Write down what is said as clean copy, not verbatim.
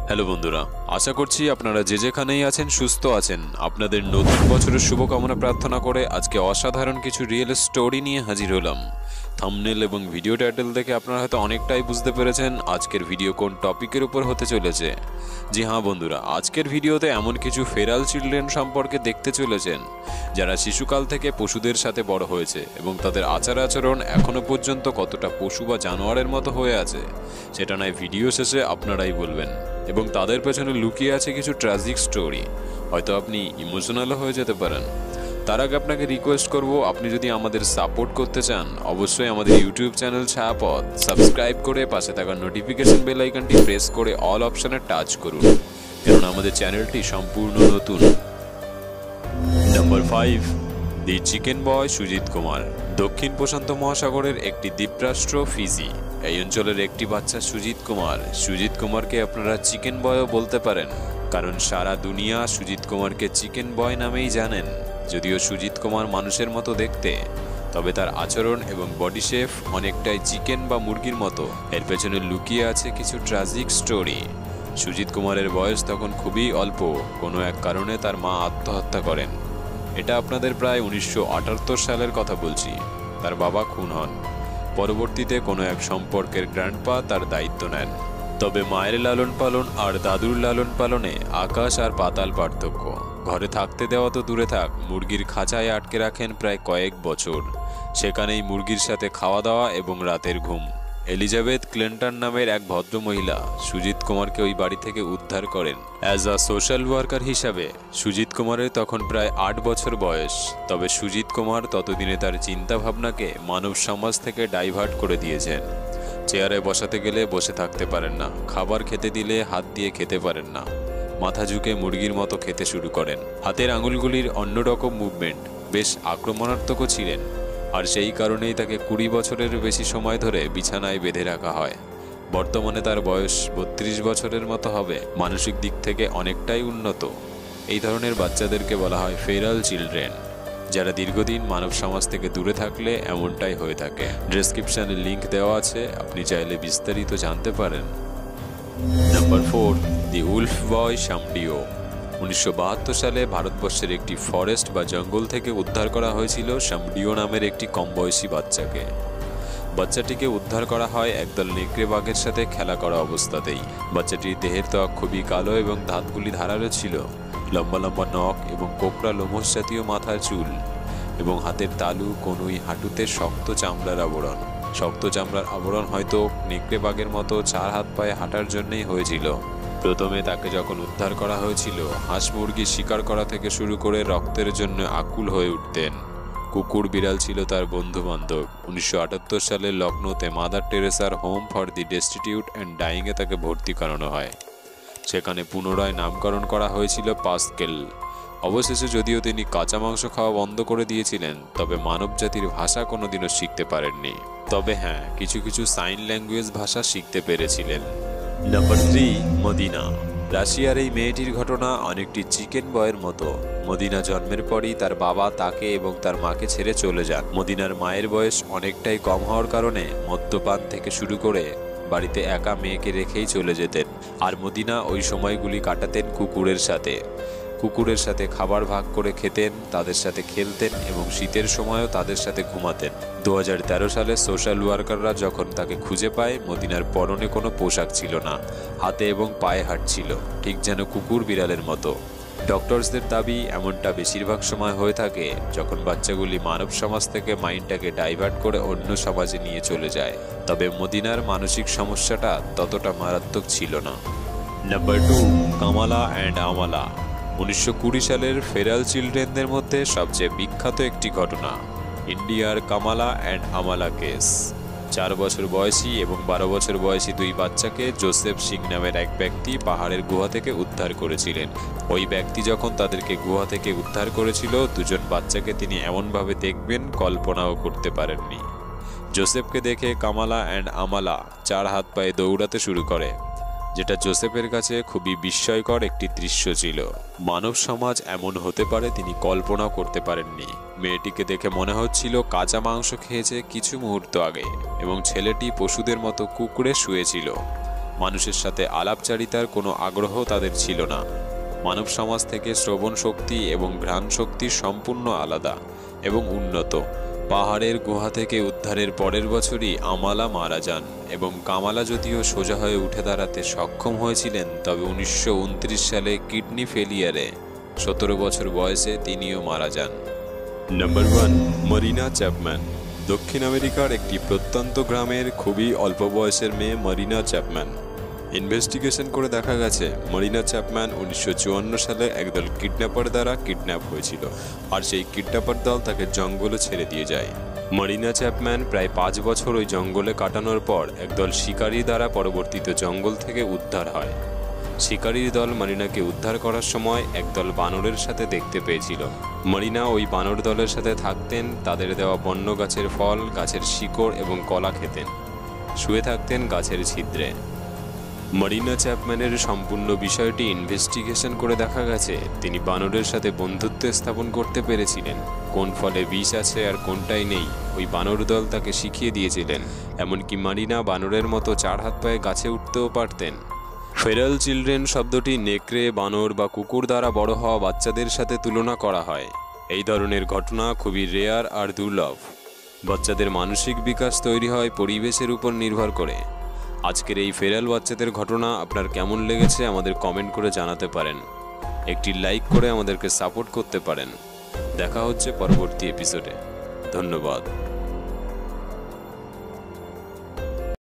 Hello বন্ধুরা, আশা করছি আপনারা যে যেখানেই আছেন সুস্থ আছেন। আপনাদের নতুন বছরের শুভকামনা প্রার্থনা করে আজকে অসাধারণ কিছু রিয়েল স্টোরি নিয়ে হাজির হলাম। থাম্বনেল এবং ভিডিও টাইটেল দেখে আপনারা হয়তো অনেকটাই বুঝতে পেরেছেন আজকের ভিডিও কোন টপিকের উপর হতে চলেছে। জি হ্যাঁ বন্ধুরা, আজকের ভিডিওতে এমন কিছু ফেরাল চিলড্রেন সম্পর্কে দেখতে চলেছেন যারা শিশুকাল থেকে পশুদের সাথে বড় হয়েছে এবং তাদের আচার আচরণ এখনো পর্যন্ত কতটা পশু বা জানোয়ারের মতো হয়ে আছে সেটা নয় ভিডিও শেষে আপনারাই বলবেন। এবং তাদের পেছনে লুকিয়ে আছে কিছু ট্র্যাজিক স্টোরি, হয়তো আপনি ইমোশনালও হয়ে যেতে পারেন। তার আগে আপনাকে রিকোয়েস্ট করব, আপনি যদি আমাদের সাপোর্ট করতে চান অবশ্যই আমাদের ইউটিউব চ্যানেল ছায়াপথ সাবস্ক্রাইব করে পাশে থাকা নোটিফিকেশন বেল আইকনটি প্রেস করে অল অপশনে টাচ করুন, কারণ আমাদের চ্যানেলটি সম্পূর্ণ নতুন। Number 5, the chicken boy Sujit Kumar. দক্ষিণ প্রশান্ত মহাসাগরের একটি দ্বীপরাষ্ট্র ফিজি। এই অঞ্চলের একটি বাচ্চা সুজিত কুমারকে আপনারা চিকেন বয়ও বলতে পারেন, কারণ সারা দুনিয়া সুজিত কুমারকে চিকেন বয় নামেই জানেন। যদিও সুজিত কুমার মানুষের মতো দেখতে, তবে তার আচরণ এবং বডি শেপ অনেকটাই চিকেন বা মুরগির মতো। এর পেছনে লুকিয়ে আছে কিছু ট্র্যাজিক স্টোরি। সুজিত কুমারের বয়স তখন খুবই অল্প, কোনো এক কারণে তার মা আত্মহত্যা করেন। এটা আপনাদের প্রায় 1978 সালের কথা বলছি। তার বাবা খুন হন। পরবর্তীতে কোনো এক সম্পর্কের গ্র্যান্ডপা তার দায়িত্ব নেন। তবে মায়ের লালন পালন আর দাদুর লালন পালনে আকাশ আর পাতাল পার্থক্য। ঘরে থাকতে দেওয়া তো দূরে থাক, মুরগির খাঁচায় আটকে রাখেন প্রায় কয়েক বছর। সেখানেই মুরগির সাথে খাওয়া দাওয়া এবং রাতের ঘুম। এলিজাবেথ ক্লিন্টন নামের এক ভদ্র মহিলা সুজিত কুমারকে ওই বাড়ি থেকে উদ্ধার করেন। অ্যাজ আ সোশ্যাল ওয়ার্কার হিসাবে সুজিত কুমারের তখন প্রায় 8 বছর বয়স। তবে সুজিত কুমার ততদিনে তার চিন্তাভাবনাকে মানব সমাজ থেকে ডাইভার্ট করে দিয়েছেন। চেয়ারে বসাতে গেলে বসে থাকতে পারেন না, খাবার খেতে দিলে হাত দিয়ে খেতে পারেন না, মাথা ঝুঁকে মুরগির মতো খেতে শুরু করেন। হাতের আঙুলগুলির অন্যরকম মুভমেন্ট, বেশ আক্রমণাত্মকও ছিলেন। আর সেই কারণেই তাকে 20 বছরের বেশি সময় ধরে বিছানায় বেঁধে রাখা হয়। বর্তমানে তার বয়স 32 বছরের মতো হবে। মানসিক দিক থেকে অনেকটাই উন্নত। এই ধরনের বাচ্চাদেরকে বলা হয় ফেরাল চিলড্রেন, যারা দীর্ঘদিন মানব সমাজ থেকে দূরে থাকলে এমনটাই হয়ে থাকে। ডেসক্রিপশনে লিংক দেওয়া আছে, আপনি চাইলে বিস্তারিত জানতে পারেন। নাম্বার 4, দি উলফ বয় শামডিও। 1972 সালে ভারতবর্ষের একটি ফরেস্ট বা জঙ্গল থেকে উদ্ধার করা হয়েছিল শামডিও নামের একটি কম বয়সী বাচ্চাকে। বাচ্চাটিকে উদ্ধার করা হয় একদল নেকড়ে বাঘের সাথে খেলা করা অবস্থাতেই। বাচ্চাটির দেহের ত্বক খুবই কালো এবং দাঁতগুলি ধারালো ছিল। লম্বা লম্বা নখ এবং কোকড়া লোমশ জাতীয় মাথার চুল এবং হাতের তালু, কনুই, হাঁটুতে শক্ত চামড়ার আবরণ। শক্ত চামড়ার আবরণ হয়তো নেকড়ে বাঘের মতো 4 হাত পায়ে হাঁটার জন্যই হয়েছিল। প্রথমে তাকে যখন উদ্ধার করা হয়েছিল, হাঁস মুরগি শিকার করা থেকে শুরু করে রক্তের জন্য আকুল হয়ে উঠতেন। কুকুর বিড়াল ছিল তার বন্ধু বান্ধব। 1978 সালে লখনৌতে মাদার টেরেসার home for the destitute and ডাইংয়ে তাকে ভর্তি করানো হয়। সেখানে পুনরায় নামকরণ করা হয়েছিল পাস্কেল। অবশেষে যদিও তিনি কাঁচা মাংস খাওয়া বন্ধ করে দিয়েছিলেন, তবে মানব জাতির ভাষা কোনোদিনও শিখতে পারেননি। তবে হ্যাঁ, কিছু কিছু সাইন ল্যাঙ্গুয়েজ ভাষা শিখতে পেরেছিলেন। Number 3, Madina. রাশিয়ার এই মেয়েটির ঘটনা অনেকটি চিকেন বয়ের মতো। মদিনা জন্মের পরই তার বাবা তাকে এবং তার মাকে ছেড়ে চলে যান। মদিনার মায়ের বয়স অনেকটাই কম হওয়ার কারণে মদ্যপান থেকে শুরু করে বাড়িতে একা মেয়েকে রেখেই চলে যেতেন। আর মদিনা ওই সময়গুলি কাটাতেন কুকুরের সাথে খাবার ভাগ করে খেতেন, তাদের সাথে খেলতেন এবং শীতের সময়ও তাদের সাথে ঘুমাতেন। 2013 সালে সোশ্যাল ওয়ার্কাররা যখন তাকে খুঁজে পায়, মদিনার পরনে কোনো পোশাক ছিল না, হাতে এবং পায়ে হাঁটছিল, ঠিক যেন কুকুর বিড়ালের মতো। ডক্টরসদের দাবি এমনটা বেশিরভাগ সময় হয়ে থাকে যখন বাচ্চাগুলি মানব সমাজ থেকে মাইন্ডটাকে ডাইভার্ট করে অন্য সমাজে নিয়ে চলে যায়। তবে মদিনার মানসিক সমস্যাটা ততটা মারাত্মক ছিল না। নাম্বার 2, কামালা অ্যান্ড আমালা। 1920 সালের ফেরাল চিলড্রেনদের মধ্যে সবচেয়ে বিখ্যাত একটি ঘটনা, ইন্ডিয়ার কামালা অ্যান্ড আমালা কেস। 4 বছর বয়সী এবং 12 বছর বয়সী 2 বাচ্চাকে জোসেফ সিং নামের এক ব্যক্তি পাহাড়ের গুহা থেকে উদ্ধার করেছিলেন। ওই ব্যক্তি যখন তাদেরকে গুহা থেকে উদ্ধার করেছিল, 2জন বাচ্চাকে তিনি এমনভাবে দেখবেন কল্পনাও করতে পারেননি। জোসেফকে দেখে কামালা অ্যান্ড আমালা 4 হাত পায়ে দৌড়াতে শুরু করে, যেটা জোসেফের কাছে খুবই বিস্ময়কর একটি দৃশ্য ছিল। মানব সমাজ এমন হতে পারে তিনি কল্পনা করতে পারেননি। মেয়েটিকে দেখে মনে হচ্ছিল কাঁচা মাংস খেয়েছে কিছু মুহূর্ত আগে এবং ছেলেটি পশুদের মতো কুকুরে শুয়েছিল। মানুষের সাথে আলাপচারিতার কোনো আগ্রহ তাদের ছিল না। মানব সমাজ থেকে শ্রবণ শক্তি এবং ঘ্রাণ শক্তি সম্পূর্ণ আলাদা এবং উন্নত। পাহাড়ের গুহা থেকে উদ্ধারের পরের বছরই আমালা মারা যান এবং কামালা যদিও সোজা হয়ে উঠে দাঁড়াতে সক্ষম হয়েছিলেন, তবে 1929 সালে কিডনি ফেলিয়ারে 17 বছর বয়সে তিনিও মারা যান। Number 1, Marina Chapman. দক্ষিণ আমেরিকার একটি প্রত্যন্ত গ্রামের খুবই অল্প বয়সের মেয়ে মারিনা চ্যাপম্যান। ইনভেস্টিগেশন করে দেখা গেছে মারিনা চ্যাপম্যান 1954 সালে একদল কিডন্যাপার দ্বারা কিডন্যাপ হয়েছিল, আর সেই কিডন্যাপার দল তাকে জঙ্গলে ছেড়ে দিয়ে যায়। মারিনা চ্যাপম্যান প্রায় 5 বছর ওই জঙ্গলে কাটানোর পর একদল শিকারী দ্বারা পরবর্তীতে জঙ্গল থেকে উদ্ধার হয়। শিকারীর দল মারিনাকে উদ্ধার করার সময় একদল বানরের সাথে দেখতে পেয়েছিল। মারিনা ওই বানর দলের সাথে থাকতেন, তাদের দেওয়া বন্য গাছের ফল, গাছের শিকড় এবং কলা খেতেন, শুয়ে থাকতেন গাছের ছিদ্রে। মারিনা চ্যাপম্যানের সম্পূর্ণ বিষয়টি ইনভেস্টিগেশন করে দেখা গেছে তিনি বানরের সাথে বন্ধুত্ব স্থাপন করতে পেরেছিলেন। কোন ফলে বিষ আছে আর কোনটাই নেই ওই বানর দল তাকে শিখিয়ে দিয়েছিলেন। এমনকি মারিনা বানরের মতো 4 হাত পায়ে গাছে উঠতেও পারতেন। ফেরাল চিলড্রেন শব্দটি নেকড়ে, বানর বা কুকুর দ্বারা বড় হওয়া বাচ্চাদের সাথে তুলনা করা হয়। এই ধরনের ঘটনা খুবই রেয়ার আর দুর্লভ। বাচ্চাদের মানসিক বিকাশ তৈরি হয় পরিবেশের উপর নির্ভর করে। আজকের এই ফেরাল বাচ্চাদের ঘটনা আপনার কেমন লেগেছে আমাদের কমেন্ট করে জানাতে পারেন। একটি লাইক করে আমাদেরকে সাপোর্ট করতে পারেন। দেখা হচ্ছে পরবর্তী এপিসোডে। ধন্যবাদ।